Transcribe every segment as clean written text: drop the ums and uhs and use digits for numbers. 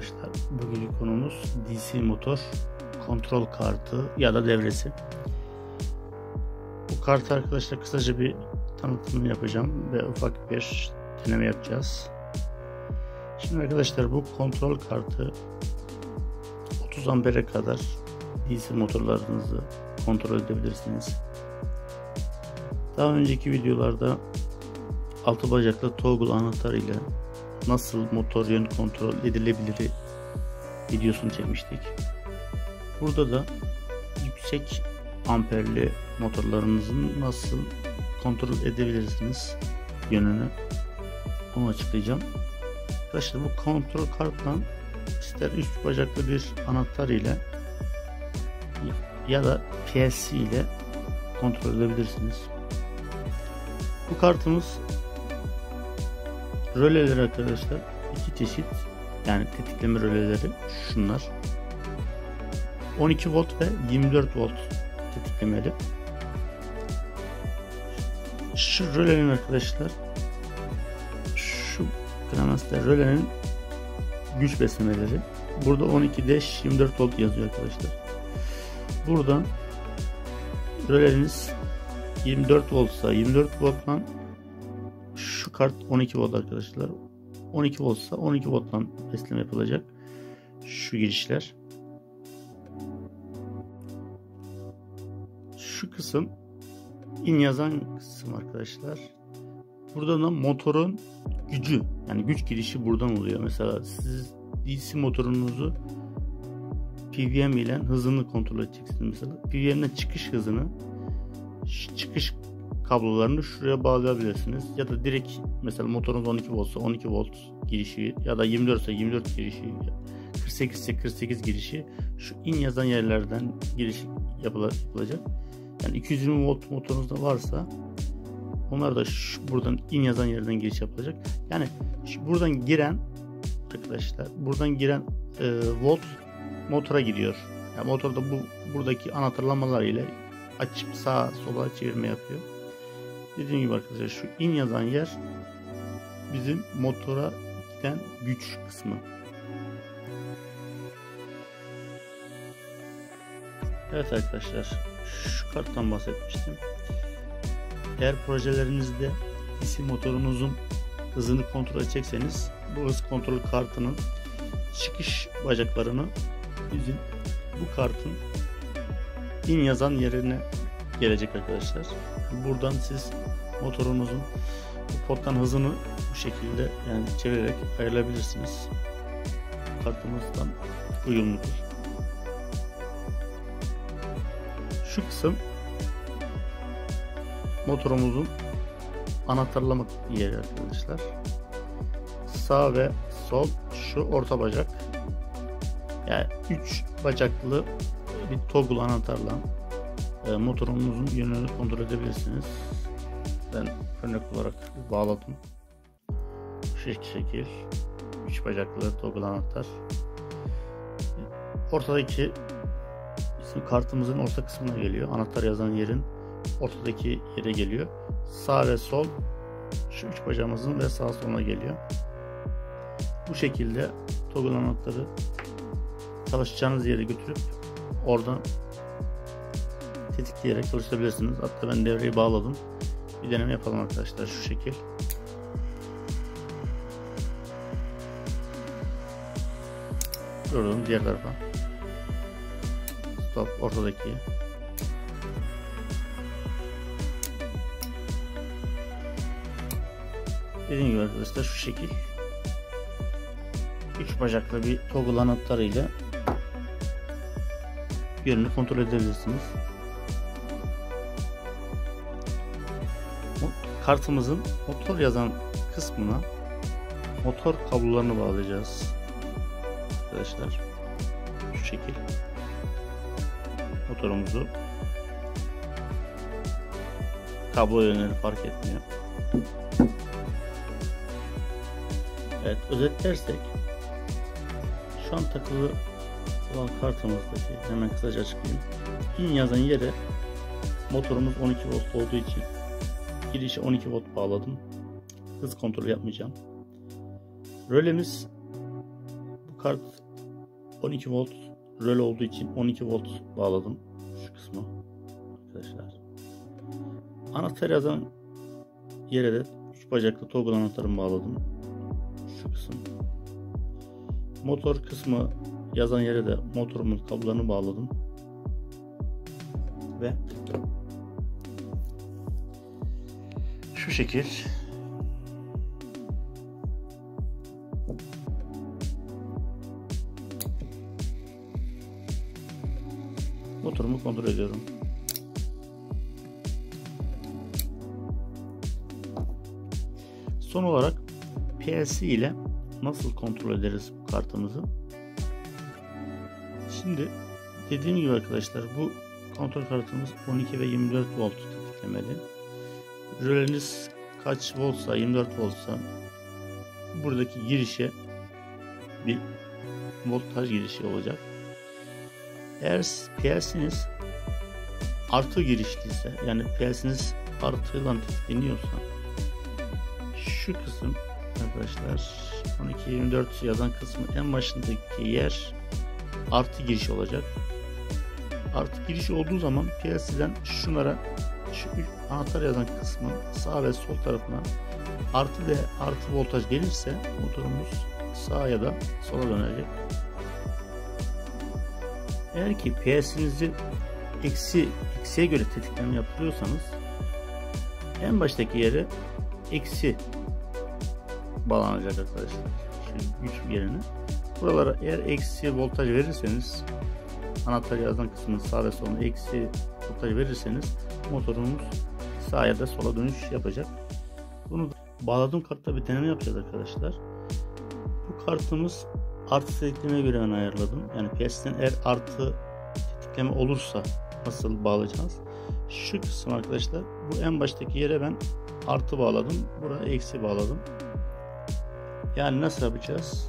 arkadaşlar, bugünkü konumuz DC motor kontrol kartı ya da devresi. Bu kartı arkadaşlar kısaca bir tanıtımını yapacağım ve ufak bir deneme yapacağız. Şimdi arkadaşlar, bu kontrol kartı 30 ampere kadar DC motorlarınızı kontrol edebilirsiniz. Daha önceki videolarda 6 bacaklı toggle anahtar ile nasıl motor yön kontrol edilebilir videosunu çekmiştik. Burada da yüksek amperli motorlarınızın nasıl kontrol edebilirsiniz yönünü, onu açıklayacağım. Arkadaşlar, bu kontrol kartla ister üst bacaklı bir anahtar ile ya da PLC ile kontrol edebilirsiniz. Bu kartımız röleleri arkadaşlar iki çeşit, yani tetikleme röleleri şunlar: 12 volt ve 24 volt tetiklemeli. Şu rölenin arkadaşlar, şu Clemens'te rölenin güç beslemeleri, burada 12-24 volt yazıyor arkadaşlar. Buradan röleniz 24 voltsa 24 volttan, şu kart 12 volt arkadaşlar, 12 voltsa 12 volttan besleme yapılacak şu girişler. Şu kısım in yazan kısım arkadaşlar. Burada da motorun gücü, yani güç girişi buradan oluyor. Mesela siz DC motorunuzu PWM ile hızını kontrol edeceksiniz. Mesela PWM'den çıkış hızını, çıkış kablolarını şuraya bağlayabilirsiniz. Ya da direkt mesela motorunuz 12 voltsa 12 volt girişi ya da 24 ise 24 girişi, 48 ise 48 girişi şu in yazan yerlerden giriş yapılacak. Yani 220 volt motorunuzda varsa onlar da buradan in yazan yerden giriş yapılacak. Yani buradan giren arkadaşlar, buradan giren volt motora gidiyor. Yani motorda buradaki anahtarlamalar ile açıp sağa sola çevirme yapıyor. Dediğim gibi arkadaşlar, şu in yazan yer bizim motora giden güç kısmı. Evet arkadaşlar, şu karttan bahsetmiştim. Eğer projelerinizde DC motorunuzun hızını kontrol edecekseniz, bu hız kontrol kartının çıkış bacaklarını bizim bu kartın in yazan yerine gelecek arkadaşlar. Buradan siz motorunuzun bu pottan hızını bu şekilde, yani çevirerek ayarlayabilirsiniz. Kartımızdan uyumludur. Şu kısım motorumuzun anahtarlama yeri arkadaşlar. Sağ ve sol şu orta bacak. Yani 3 bacaklı bir toggle anahtarla motorunuzun yönünü kontrol edebilirsiniz. Ben örnek olarak bağladım. Şu şekil 3 bacaklı toggle anahtar. Ortadaki bizim kartımızın orta kısmına geliyor. Anahtar yazan yerin ortadaki yere geliyor. Sağ ve sol şu 3 bacağımızın ve sağ soluna geliyor. Bu şekilde toggle anahtarı çalışacağınız yere götürüp oradan tetikleyerek çalıştırabilirsiniz. Hatta ben devreyi bağladım. Bir deneme yapalım arkadaşlar, şu şekil. Gördüğüm diğer tarafa. Stop ortadaki. Dediğim gibi arkadaşlar, şu şekil 3 bacaklı bir toggle anahtarı ile yönünü kontrol edebilirsiniz. Kartımızın motor yazan kısmına motor kablolarını bağlayacağız arkadaşlar. Şu şekil motorumuzu, kablo yönleri fark etmiyor. Evet, özetlersek şu an takılı olan kartımızdaki, hemen kısaca açıklayayım. İn yazan yere motorumuz 12 volt olduğu için girişe 12 volt bağladım. Hız kontrolü yapmayacağım. Rölemiz Bu kart 12 volt röle olduğu için 12 volt bağladım şu kısmı arkadaşlar. Anahtar yazan yere de 3 bacaklı toggle anahtarımı bağladım şu kısım. Motor kısmı yazan yere de motorumun kablolarını bağladım ve şu şekil motorumu kontrol ediyorum. Son olarak PLC ile nasıl kontrol ederiz bu kartımızı? Şimdi dediğim gibi arkadaşlar, bu kontrol kartımız 12 ve 24 volt tetiklemeli. Röleniz kaç voltsa, 24 voltsa buradaki girişe bir voltaj girişi olacak. Eğer PLC'niz artı girişliyse, yani PLC'niz artıyla tetikleniyorsa, şu kısım arkadaşlar 12-24 yazan kısmı en başındaki yer artı giriş olacak. Artı giriş olduğu zaman PLC'den şunlara, şu anahtar yazan kısmı sağ ve sol tarafına artı ve artı voltaj gelirse motorumuz sağa ya da sola dönecek. Eğer ki PLC'nizi eksiye göre tetikleme yaptırıyorsanız en baştaki yere eksi bağlanacak arkadaşlar. Şu güç yerine. Buralara eğer eksi voltaj verirseniz, anahtar yazan kısmının sağ ve soluna eksi voltaj verirseniz motorumuz sağa ya da sola dönüş yapacak. Bunu bağladığım kartta bir deneme yapacağız arkadaşlar. Bu kartımız artı tetiklemeye göre ben ayarladım. Yani PLC'den eğer artı tetikleme olursa nasıl bağlayacağız? Şu kısım arkadaşlar, bu en baştaki yere ben artı bağladım. Buraya eksi bağladım. Yani nasıl yapacağız?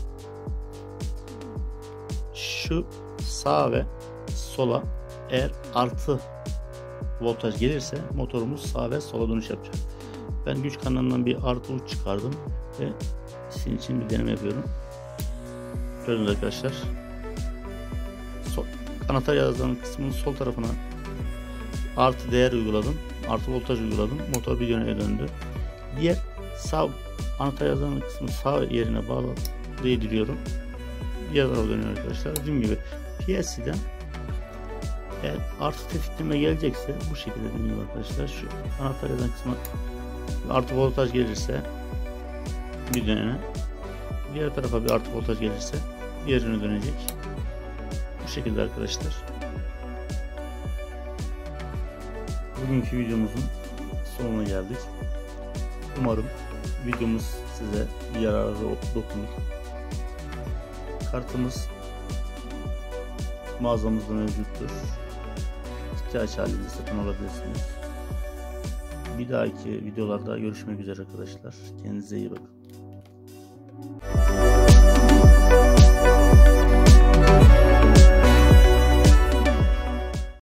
Şu sağ ve sola eğer artı voltaj gelirse motorumuz sağa ve sola dönüş yapacak. Ben güç kanalından bir artı uç çıkardım ve sizin için bir deneme yapıyorum. Gördüğünüz arkadaşlar, anahtar yazan kısmının sol tarafına artı değer uyguladım, artı voltaj uyguladım, motor bir yöne döndü. Diğer sağ anahtar yazan kısmı sağ yerine bağlı değdiriyorum, diğer tarafa dönüyor arkadaşlar. Dediğim gibi PLC'den eğer artı tetikleme gelecekse bu şekilde dönüyor arkadaşlar. Şu anahtar yazan kısmı artı voltaj gelirse bir dönene, diğer tarafa bir artı voltaj gelirse diğerine dönecek. Bu şekilde arkadaşlar. Bugünkü videomuzun sonuna geldik. Umarım videomuz size bir yararı dokunur. Kartımız mağazamızda mevcuttur. İhtiyaç halinde satın alabilirsiniz. Bir dahaki videolarda görüşmek üzere arkadaşlar. Kendinize iyi bakın.